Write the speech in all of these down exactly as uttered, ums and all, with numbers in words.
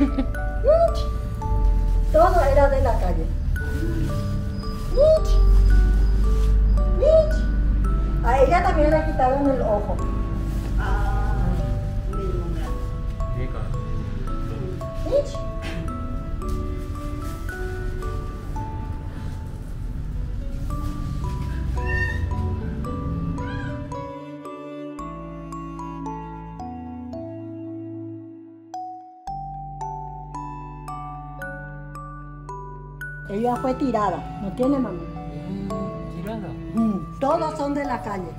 Todo era de la calle. A ella también le quitaron el ojo. Ah, ninguna. Ella fue tirada, no tiene mamá. ¿Tirada? Mm, todos son de la calle.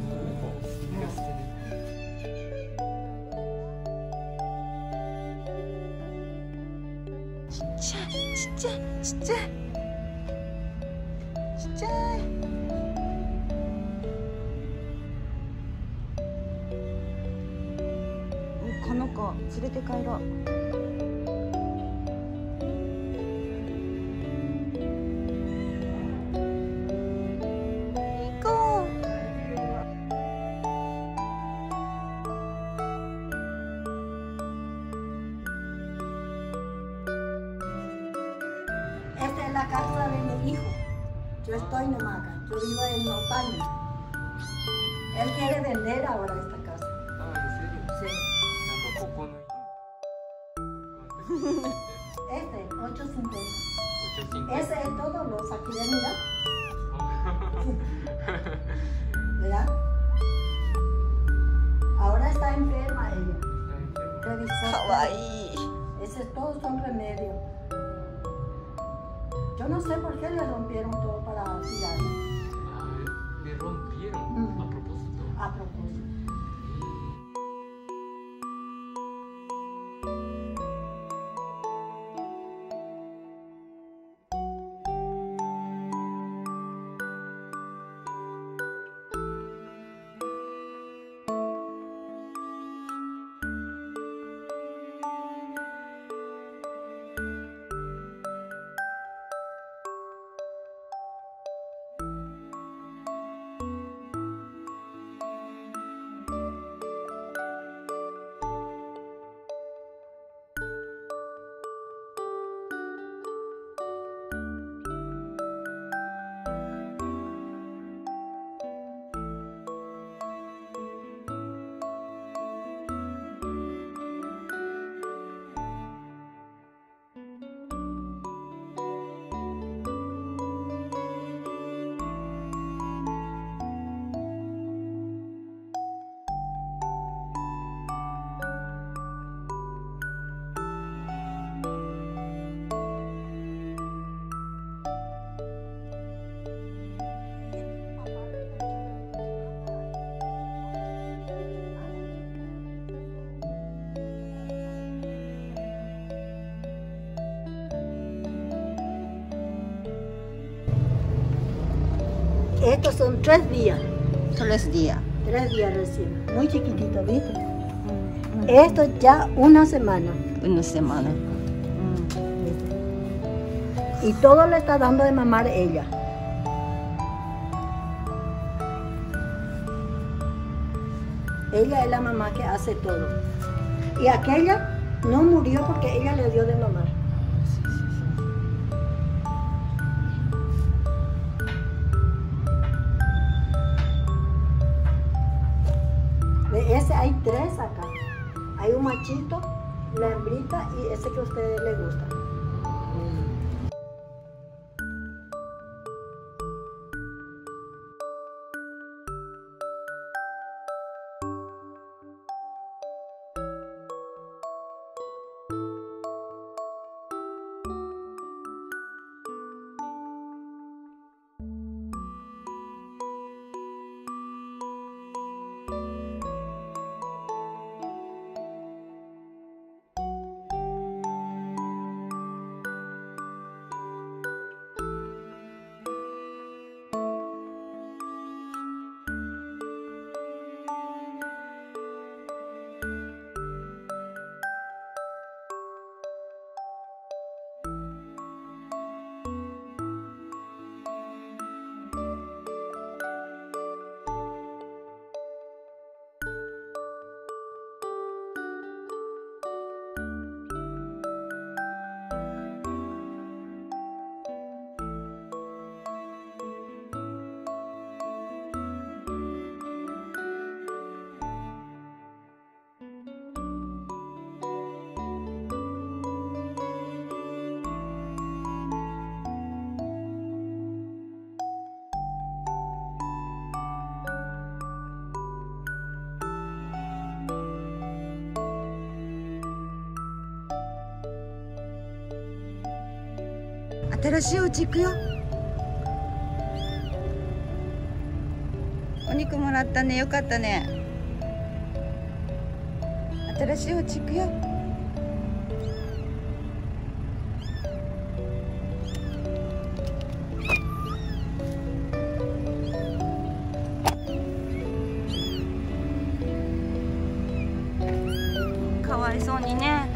진짜, 진짜, 진짜. 진짜.この子連れて帰ろう。行こう。 Esta es la casa de mi hijo. Yo estoy nomás acá. Yo vivo en Otaño. Él quiere vender ahora esta casa. Ah, ¿en serio? Sí. なんかここの Este, ocho cincuenta. お茶金 Ese es todo, lo saqué de mirar. ¿Verdad? Ahora está enferma ella. Revisó. かわいい。 Ese todos son remedios. Yo no sé por qué le rompieron todo para tirar. Ah, le rompieron Mm. a propósito. A propósito. Estos son tres días. Tres días. Tres días recién. Muy chiquitito, ¿viste? Esto ya una semana. Una semana. ¿Viste? Y todo le está dando de mamar ella. Ella es la mamá que hace todo. Y aquella no murió porque ella le dio de mamar. De ese hay tres acá. Hay un machito, la hembrita y ese que a ustedes les gusta. 新しいお家行くよ。お肉もらったね。よかったね。新しいお家行くよ。かわいそうにね。